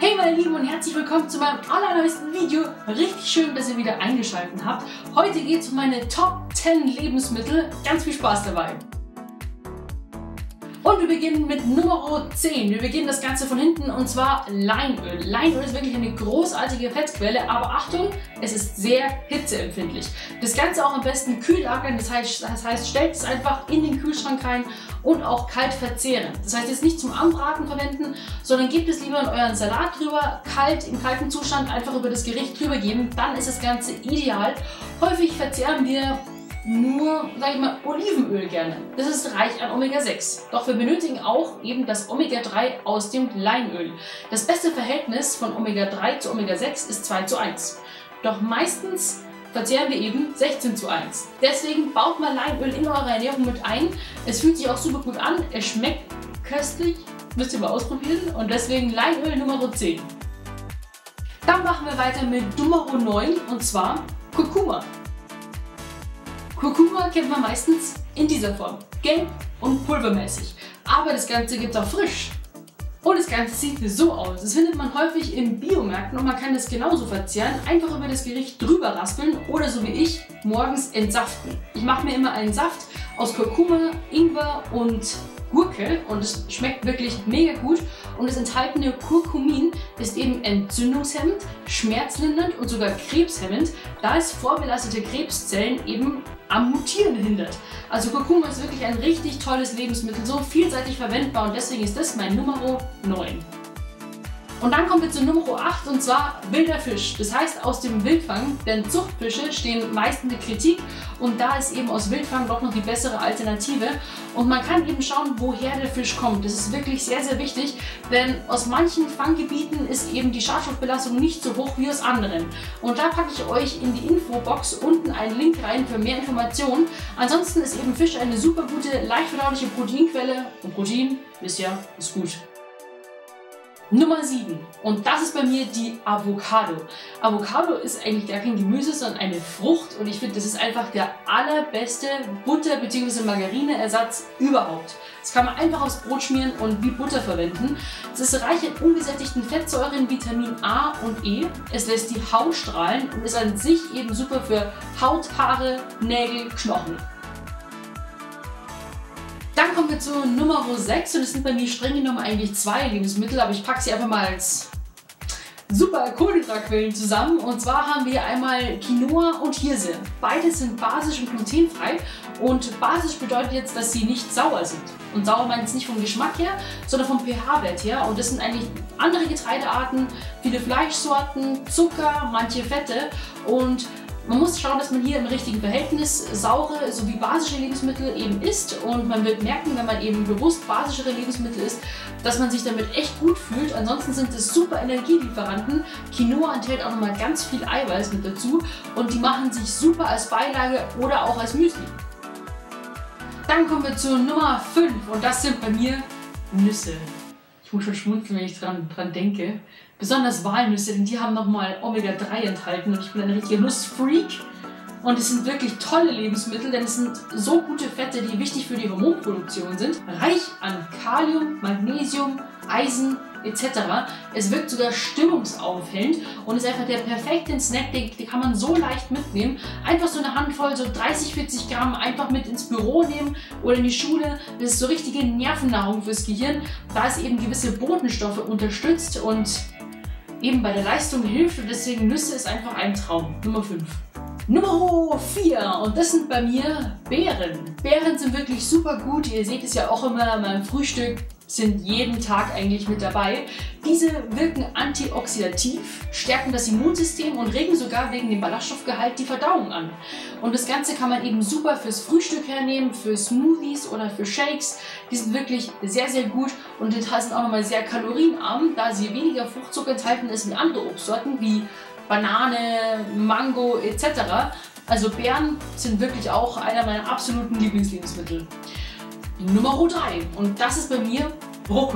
Hey meine Lieben und herzlich willkommen zu meinem allerneuesten Video. Richtig schön, dass ihr wieder eingeschaltet habt. Heute geht es um meine Top 10 Lebensmittel. Ganz viel Spaß dabei. Und wir beginnen mit Nummer 10. Wir beginnen das Ganze von hinten und zwar Leinöl. Leinöl ist wirklich eine großartige Fettquelle, aber Achtung, es ist sehr hitzeempfindlich. Das Ganze auch am besten kühl lagern, das heißt stellt es einfach in den Kühlschrank rein und auch kalt verzehren. Das heißt jetzt nicht zum Anbraten verwenden, sondern gebt es lieber in euren Salat drüber, kalt, im kalten Zustand einfach über das Gericht drüber geben, dann ist das Ganze ideal. Häufig verzehren wir nur, sag ich mal, Olivenöl gerne. Das ist reich an Omega-6. Doch wir benötigen auch eben das Omega-3 aus dem Leinöl. Das beste Verhältnis von Omega-3 zu Omega-6 ist 2:1. Doch meistens verzehren wir eben 16:1. Deswegen baut mal Leinöl in eure Ernährung mit ein. Es fühlt sich auch super gut an. Es schmeckt köstlich. Müsst ihr mal ausprobieren. Und deswegen Leinöl Nummer 10. Dann machen wir weiter mit Nummer 9 und zwar Kurkuma. Kurkuma kennt man meistens in dieser Form, gelb und pulvermäßig. Aber das Ganze gibt es auch frisch. Und das Ganze sieht so aus. Das findet man häufig in Biomärkten und man kann das genauso verzehren. Einfach über das Gericht drüber raspeln oder so wie ich morgens entsaften. Ich mache mir immer einen Saft aus Kurkuma, Ingwer und Gurke und es schmeckt wirklich mega gut. Und das enthaltene Kurkumin ist eben entzündungshemmend, schmerzlindernd und sogar krebshemmend, da es vorbelastete Krebszellen eben am Mutieren hindert. Also Kurkuma ist wirklich ein richtig tolles Lebensmittel, so vielseitig verwendbar und deswegen ist das mein Nummer 9. Und dann kommen wir zu Nummer 8 und zwar wilder Fisch. Das heißt aus dem Wildfang, denn Zuchtfische stehen meist in der Kritik und da ist eben aus Wildfang doch noch die bessere Alternative. Und man kann eben schauen, woher der Fisch kommt. Das ist wirklich sehr, sehr wichtig, denn aus manchen Fanggebieten ist eben die Schadstoffbelastung nicht so hoch wie aus anderen. Und da packe ich euch in die Infobox unten einen Link rein für mehr Informationen. Ansonsten ist eben Fisch eine super gute, leicht verdauliche Proteinquelle und Protein, wisst ihr, ist gut. Nummer 7 und das ist bei mir die Avocado. Avocado ist eigentlich gar kein Gemüse, sondern eine Frucht und ich finde, das ist einfach der allerbeste Butter- bzw. Margarineersatz überhaupt. Das kann man einfach aufs Brot schmieren und wie Butter verwenden. Es ist reich an ungesättigten Fettsäuren, Vitamin A und E. Es lässt die Haut strahlen und ist an sich eben super für Haut, Haare, Nägel, Knochen. Dann kommen wir zu Nummer 6 und es sind bei mir streng genommen eigentlich 2 Lebensmittel, aber ich packe sie einfach mal als super Kohlenhydratquellen zusammen. Und zwar haben wir einmal Quinoa und Hirse. Beides sind basisch und glutenfrei und basisch bedeutet jetzt, dass sie nicht sauer sind. Und sauer meint es nicht vom Geschmack her, sondern vom pH-Wert her. Und das sind eigentlich andere Getreidearten, viele Fleischsorten, Zucker, manche Fette und man muss schauen, dass man hier im richtigen Verhältnis saure sowie basische Lebensmittel eben isst und man wird merken, wenn man eben bewusst basischere Lebensmittel isst, dass man sich damit echt gut fühlt. Ansonsten sind es super Energielieferanten. Quinoa enthält auch nochmal ganz viel Eiweiß mit dazu und die machen sich super als Beilage oder auch als Müsli. Dann kommen wir zu Nummer 5 und das sind bei mir Nüsse. Ich muss schon schmunzeln, wenn ich dran denke. Besonders Walnüsse, denn die haben nochmal Omega-3 enthalten und ich bin ein richtiger Nussfreak. Und es sind wirklich tolle Lebensmittel, denn es sind so gute Fette, die wichtig für die Hormonproduktion sind. Reich an Kalium, Magnesium, Eisen etc. Es wirkt sogar stimmungsaufhellend und ist einfach der perfekte Snack, den kann man so leicht mitnehmen. Einfach so eine Handvoll, so 30, 40 Gramm einfach mit ins Büro nehmen oder in die Schule. Das ist so richtige Nervennahrung fürs Gehirn, da es eben gewisse Botenstoffe unterstützt und eben bei der Leistung hilft und deswegen Nüsse ist einfach ein Traum. Nummer 5. Nummer 4 und das sind bei mir Beeren. Beeren sind wirklich super gut, ihr seht es ja auch immer in meinem Frühstück, sind jeden Tag eigentlich mit dabei. Diese wirken antioxidativ, stärken das Immunsystem und regen sogar wegen dem Ballaststoffgehalt die Verdauung an. Und das Ganze kann man eben super fürs Frühstück hernehmen, für Smoothies oder für Shakes. Die sind wirklich sehr, sehr gut und sind auch nochmal sehr kalorienarm, da sie weniger Fruchtzucker enthalten ist wie andere Obstsorten wie Banane, Mango etc. Also Beeren sind wirklich auch einer meiner absoluten Lieblingslebensmittel. Nummer 3 und das ist bei mir Brokkoli.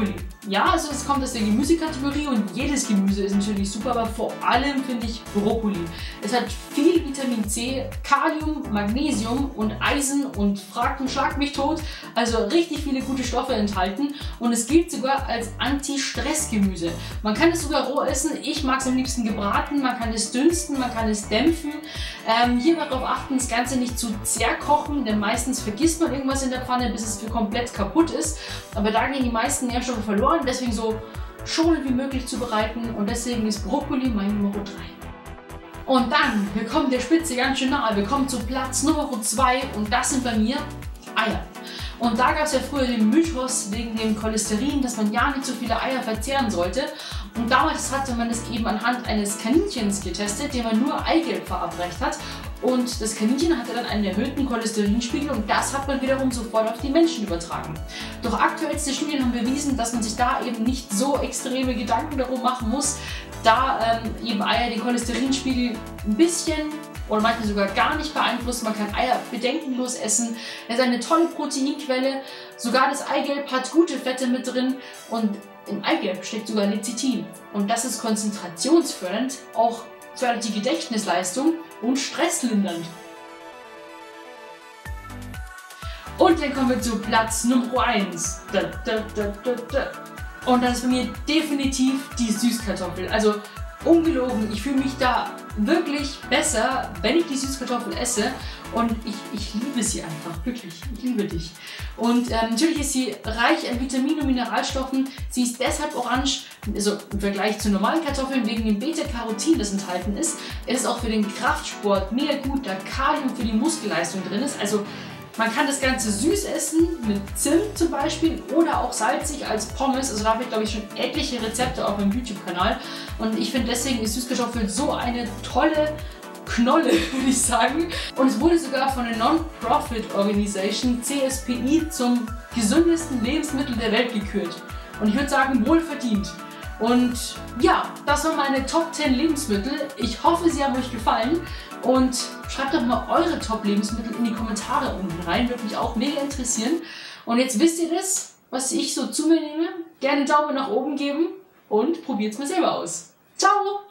ja, also es kommt aus der Gemüsekategorie und jedes Gemüse ist natürlich super, aber vor allem finde ich Brokkoli. Es hat viel Vitamin C, Kalium, Magnesium und Eisen und schlag mich tot, also richtig viele gute Stoffe enthalten und es gilt sogar als Anti-Stress-Gemüse. Man kann es sogar roh essen, ich mag es am liebsten gebraten, man kann es dünsten, man kann es dämpfen. Hier darauf achten, das Ganze nicht zu zerkochen, denn meistens vergisst man irgendwas in der Pfanne, bis es komplett kaputt ist. Aber da gehen die meisten Nährstoffe verloren, deswegen so schonend wie möglich zubereiten und deswegen ist Brokkoli mein Nummer 3. Und dann, wir kommen der Spitze ganz schön nahe, wir kommen zu Platz Nummer 2 und das sind bei mir Eier. Und da gab es ja früher den Mythos wegen dem Cholesterin, dass man ja nicht so viele Eier verzehren sollte. Und damals hatte man es eben anhand eines Kaninchens getestet, dem man nur Eigelb verabreicht hat. Und das Kaninchen hatte dann einen erhöhten Cholesterinspiegel und das hat man wiederum sofort auf die Menschen übertragen. Doch aktuellste Studien haben bewiesen, dass man sich da eben nicht so extreme Gedanken darum machen muss, da eben Eier den Cholesterinspiegel ein bisschen oder manchmal sogar gar nicht beeinflussen. Man kann Eier bedenkenlos essen. Es ist eine tolle Proteinquelle. Sogar das Eigelb hat gute Fette mit drin und im Eigelb steckt sogar Lecithin. Und das ist konzentrationsfördernd, auch fördert die Gedächtnisleistung und stresslindernd. Und dann kommen wir zu Platz Nummer 1. Und das ist bei mir definitiv die Süßkartoffel. Also ungelogen, ich fühle mich da wirklich besser, wenn ich die Süßkartoffel esse. Und ich liebe sie einfach, wirklich. Ich liebe dich. Und natürlich ist sie reich an Vitaminen und Mineralstoffen. Sie ist deshalb orange, also im Vergleich zu normalen Kartoffeln, wegen dem Beta-Carotin, das enthalten ist. Es ist auch für den Kraftsport mega gut, da Kalium für die Muskelleistung drin ist. Also man kann das Ganze süß essen, mit Zimt zum Beispiel oder auch salzig als Pommes. Also da habe ich, glaube ich, schon etliche Rezepte auf meinem YouTube-Kanal. Und ich finde deswegen ist Süßkartoffel so eine tolle Knolle, würde ich sagen. Und es wurde sogar von der Non-Profit-Organisation CSPI zum gesündesten Lebensmittel der Welt gekürt. Und ich würde sagen, wohlverdient. Und ja, das waren meine Top 10 Lebensmittel. Ich hoffe, sie haben euch gefallen. Und schreibt doch mal eure Top-Lebensmittel in die Kommentare unten rein. Würde mich auch mega interessieren. Und jetzt wisst ihr das, was ich so zu mir nehme. Gerne einen Daumen nach oben geben und probiert es mal selber aus. Ciao!